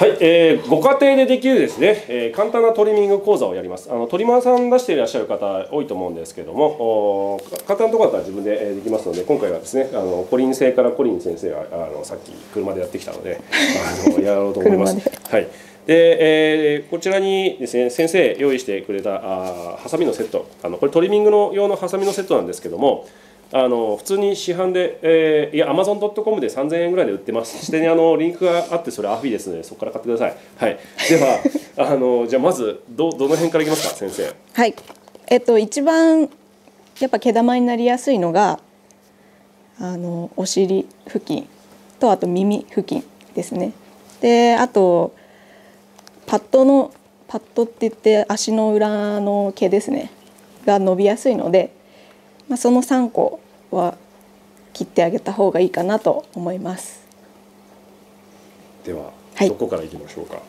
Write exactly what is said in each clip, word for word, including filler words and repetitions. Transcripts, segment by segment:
はい、えー、ご家庭でできるですね、えー、簡単なトリミング講座をやります。あのトリマーさん出していらっしゃる方多いと思うんですけども、簡単なところだったら自分でできますので、今回はですね、あのコリン製からコリン先生があのさっき車でやってきたのであのやろうと思います。はい。で、えー、こちらにですね、先生用意してくれたあハサミのセット、あのこれトリミングの用のハサミのセットなんですけども、あの普通に市販で、えー、いや アマゾンドットコム でさんぜんえんぐらいで売ってます。下にあのリンクがあって、それアフィですので、そこから買ってください。はい。ではあのじゃあまずどどの辺からいきますか、先生。 はい。えっと一番やっぱ毛玉になりやすいのがあのお尻付近と、あと耳付近ですね。であとパッドのパッドって言って足の裏の毛ですねが伸びやすいので、まあ、そのさんこは切ってあげた方がいいかなと思います。 では、 はい、 どこからいきましょうか。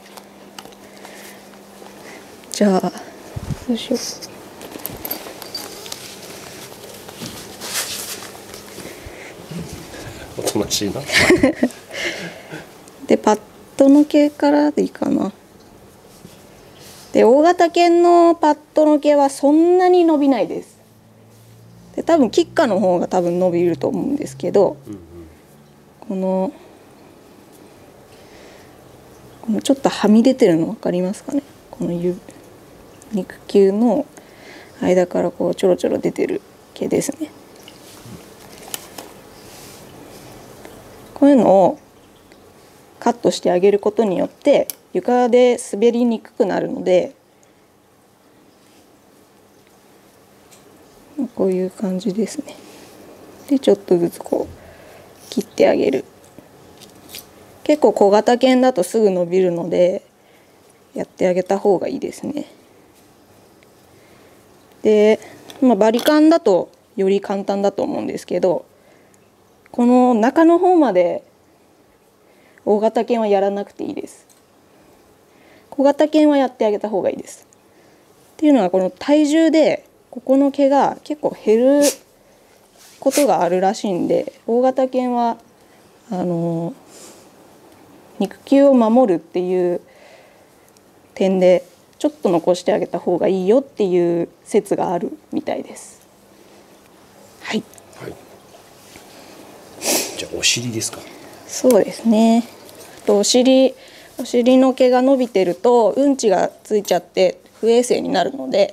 じゃあどうしよう。おとなしいな。 でパッドの毛からでいいかな。で大型犬のパッドの毛はそんなに伸びないです。で多分キッカの方が多分伸びると思うんですけど、うんうん、このこのちょっとはみ出てるの分かりますかね。この指肉球の間からこうちょろちょろ出てる毛ですね。こういうのをカットしてあげることによって床で滑りにくくなるので、こういう感じですね。でちょっとずつこう切ってあげる。結構小型犬だとすぐ伸びるのでやってあげた方がいいですね。で、まあ、バリカンだとより簡単だと思うんですけど、この中の方まで大型犬はやらなくていいです。小型犬はやってあげた方がいいです。っていうのはこの体重でここの毛が結構減ることがあるらしいんで、大型犬はあの肉球を守るっていう点でちょっと残してあげた方がいいよっていう説があるみたいです。はい。 はい、じゃあお尻ですか。 そうですね。あとお尻お尻の毛が伸びてるとうんちがついちゃって不衛生になるので。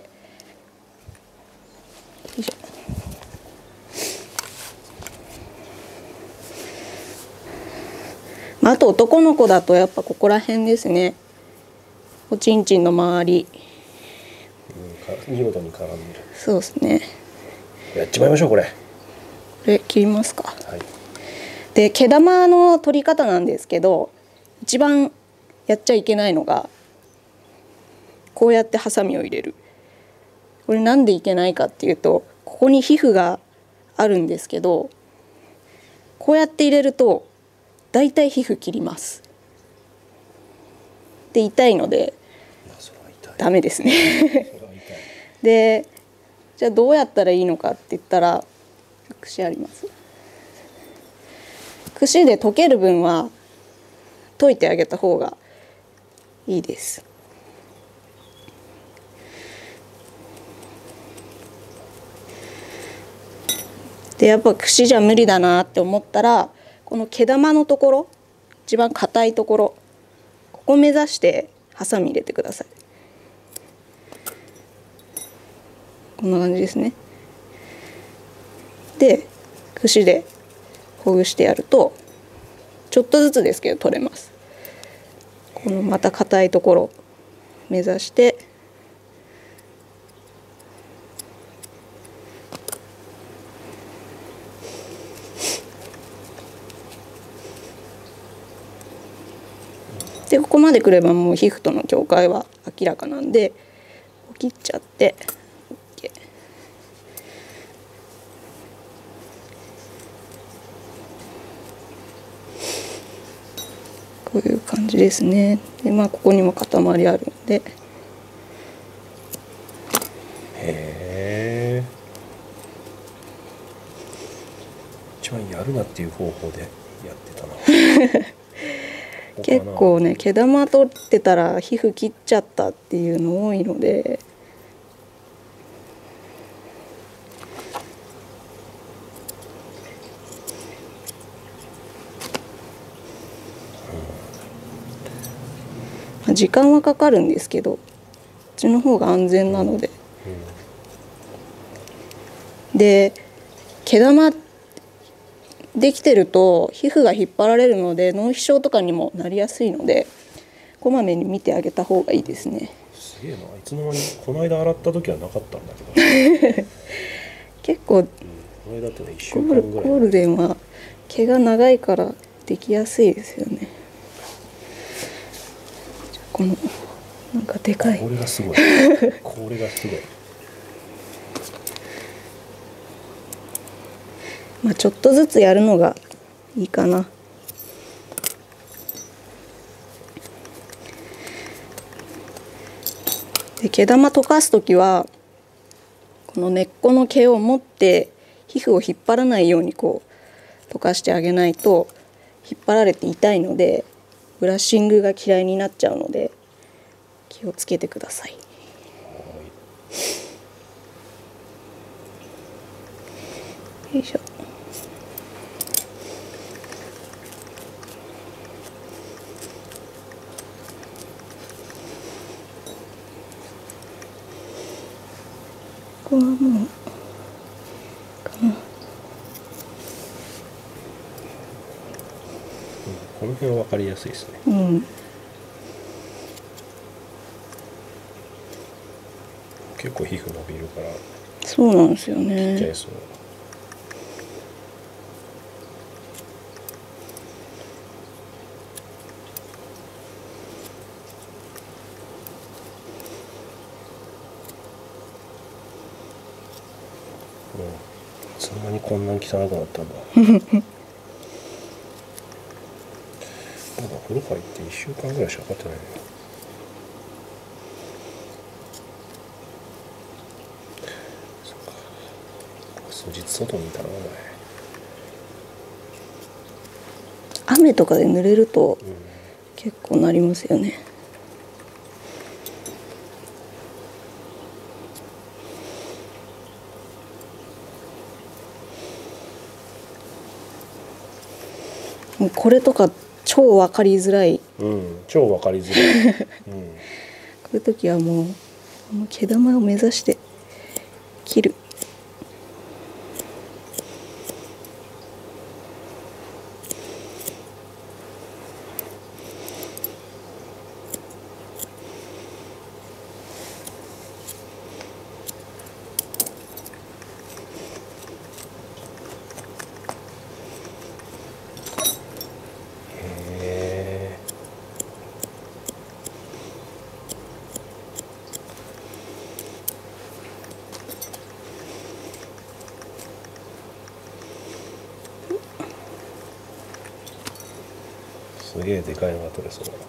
あと男の子だとやっぱここら辺ですね。おちんちんの周り。 うん、見事に絡んでる。 そうですね。 やっちまいましょうこれ。これ切りますか。 はい。 で毛玉の取り方なんですけど、一番やっちゃいけないのがこうやってハサミを入れる。これなんでいけないかっていうと、ここに皮膚があるんですけど、こうやって入れるとだいたい皮膚切ります。で痛いのでダメですね。でじゃあどうやったらいいのかって言ったら、櫛あります。櫛で溶ける分は溶いてあげた方がいいです。でやっぱ櫛じゃ無理だなって思ったら、この毛玉のところ、一番硬いところ、ここ目指してハサミ入れてください。こんな感じですね。で櫛でほぐしてやるとちょっとずつですけど取れます。このまた硬いところ目指してでここまでくればもう皮膚との境界は明らかなんで切っちゃって OK。 こういう感じですね。でまあここにも塊あるんで。へえ。一番やるなっていう方法でやってたな。 結構ね毛玉取ってたら皮膚切っちゃったっていうの多いので。時間はかかるんですけど、こっちの方が安全なので、うん、で毛玉できてると皮膚が引っ張られるので脳皮症とかにもなりやすいので、こまめに見てあげた方がいいですね。 すげえな、いつの間にこの間洗った時はなかったんだけど結構、うん、この間ってねいっしゅうかんぐらいゴールデンは毛が長いからできやすいですよね。このなんかでかい、 これがすごいこれがすごいまあちょっとずつやるのがいいかな。で毛玉溶かす時はこの根っこの毛を持って皮膚を引っ張らないようにこう溶かしてあげないと引っ張られて痛いので、ブラッシングが嫌いになっちゃうので気をつけてください。よいしょ。ここはもうかな。 この辺は分かりやすいですね。 うん。 結構皮膚伸びるから。 そうなんですよね。 切っちゃいそう。うん、いつの間にこんなに汚くなったんだ。まだ風呂入っていっしゅうかんぐらいしか経ってないね。そっか。数日外にいたなお前。 雨とかで濡れると結構なりますよね。もうこれとか超分かりづらい、 うん、超分かりづらい、うん、こういう時はもうこの毛玉を目指して切る。 すげえでかいのが取れそうだな。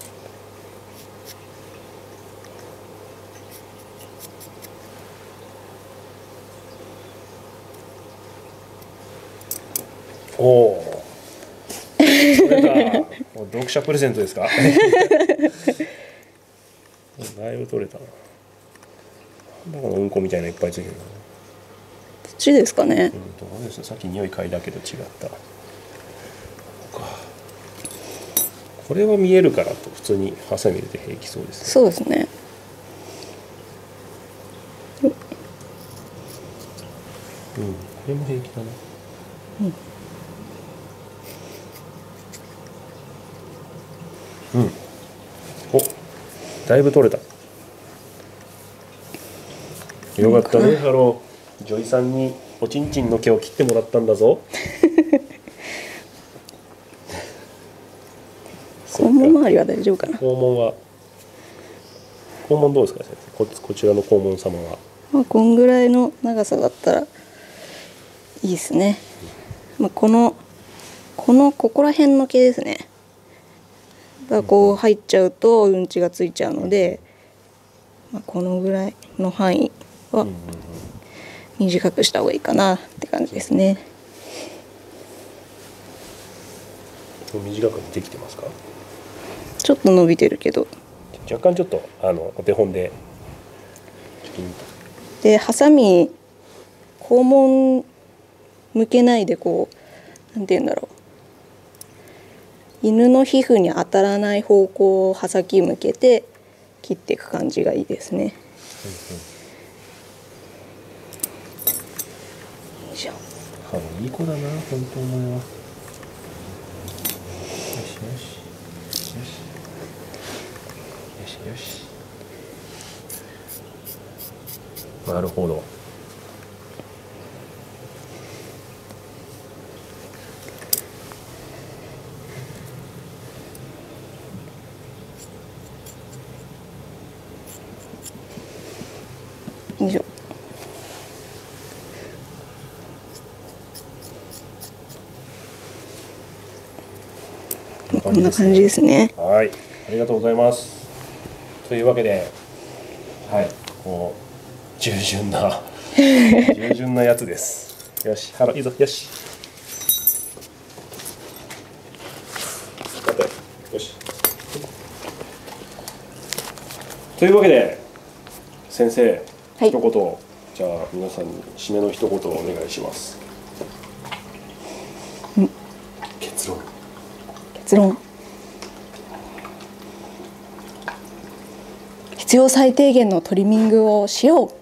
おお。取れた。読者プレゼントですか。だいぶ取れたな。なんだこのうんこみたいないっぱいついてるな。 土ですかね。 うん、どうですね。さっき匂い嗅いだけど違った。これは見えるからと普通にハサミ入れて平気そうですね。 そうですね。 うん、これも平気だな。うん。うん。お、だいぶ取れた。よかったね、ハロー。ジョイさんにおちんちんの毛を切ってもらったんだぞ。 肛門周りは大丈夫かな。 肛門は肛門どうですか先生。 こ, こちらの肛門様は。 まあこんぐらいの長さだったらいいですね。まあ、このこのここら辺の毛ですねがこう入っちゃうとうんちがついちゃうので、まあ、このぐらいの範囲は短くした方がいいかなって感じですね。 短くできてますか？ ちょっと伸びてるけど。 若干ちょっとあのお手本で。 でハサミ肛門向けないでこうなんて言うんだろう、犬の皮膚に当たらない方向を刃先向けて切っていく感じがいいですね。よいしょ。 いい子だな本当お前は。よしよしよしよしよし。なるほど。 よいしょ。こんな感じですね。 はい、ありがとうございます。というわけで、はい、こう従順な従順なやつです。よし、ハロいいぞ、よし。よし。というわけで先生、はい、一言じゃあ皆さんに締めの一言をお願いします。 うん、 結論。 結論。必要最低限のトリミングをしよう。